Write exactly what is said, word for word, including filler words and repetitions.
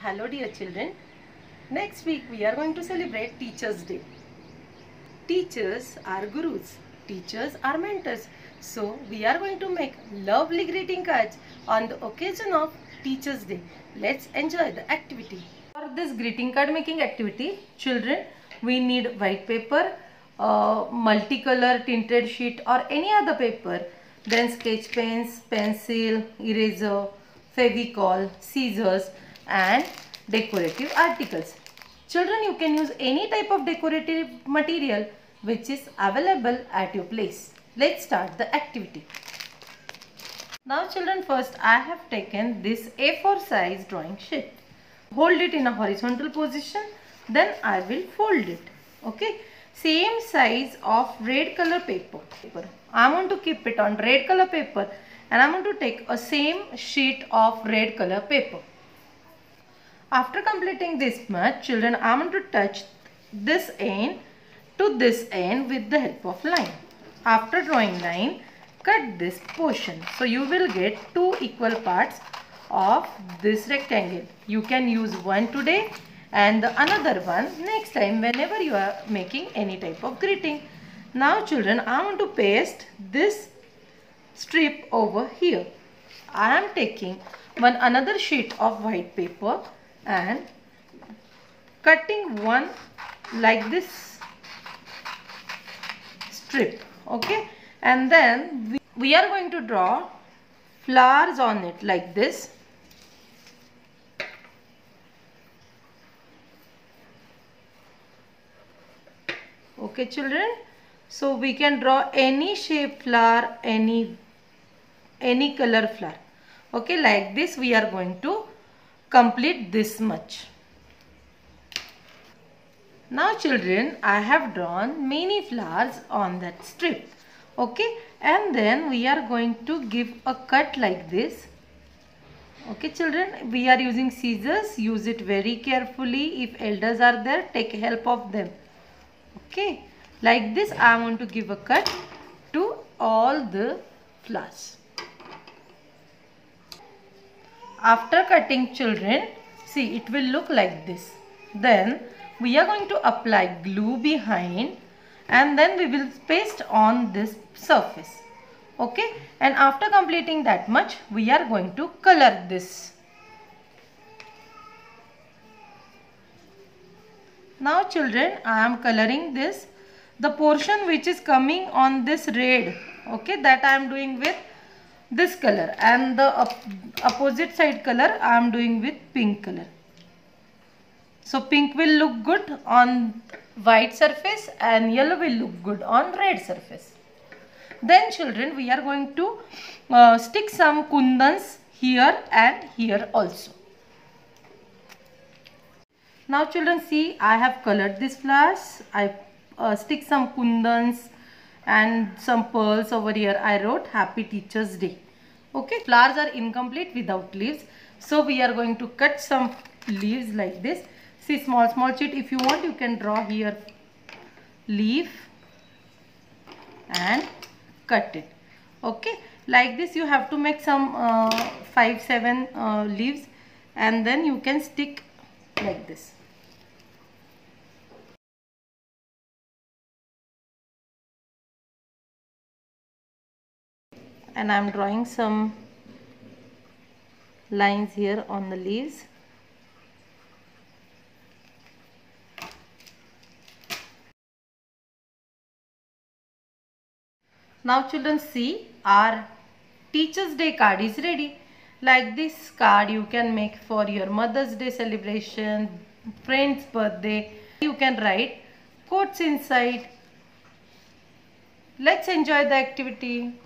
Hello dear children. Next week we are going to celebrate Teachers Day. Teachers are gurus. Teachers are mentors. So we are going to make lovely greeting cards on the occasion of Teachers Day. Let's enjoy the activity. For this greeting card making activity, children, we need white paper, uh, multicolor tinted sheet or any other paper, then sketch pens, pencil, eraser, fevicol, scissors and decorative articles. Children, you can use any type of decorative material which is available at your place. Let's start the activity. Now children, first I have taken this A four size drawing sheet. Hold it in a horizontal position, then I will fold it. Okay, same size of red color paper. I want to keep it on red color paper and I want to take a same sheet of red color paper. After completing this much, children, I want to touch this end to this end with the help of line. After drawing line, cut this portion. So you will get two equal parts of this rectangle. You can use one today and the another one next time whenever you are making any type of greeting. Now children, I want to paste this strip over here. I am taking one another sheet of white paper and cutting one like this strip. Okay, and then we, we are going to draw flowers on it like this. Okay children, so we can draw any shape flower, any any color flower. Okay, like this we are going to complete this much. Now children, I have drawn many flowers on that strip. Okay, and then we are going to give a cut like this. Okay children, we are using scissors. Use it very carefully. If elders are there, take help of them. Okay, like this I want to give a cut to all the flowers. After cutting children, see it will look like this. Then we are going to apply glue behind and then we will paste on this surface. Okay, and after completing that much, we are going to color this. Now children, I am coloring this. The portion which is coming on this red, okay, that I am doing with this color, and the op opposite side color I am doing with pink color. So pink will look good on white surface and yellow will look good on red surface. Then children, we are going to uh, stick some kundans here and here also. Now children, see I have colored these flowers. I uh, stick some kundans and some pearls over here. I wrote Happy Teachers Day. Okay, flowers are incomplete without leaves. So we are going to cut some leaves like this. See, small small sheet. If you want, you can draw here leaf and cut it. Okay, like this you have to make some uh, five seven uh, leaves and then you can stick like this. And I am drawing some lines here on the leaves. Now children, see our Teachers Day card is ready. Like this card you can make for your Mother's Day celebration, friend's birthday. You can write quotes inside. Let's enjoy the activity.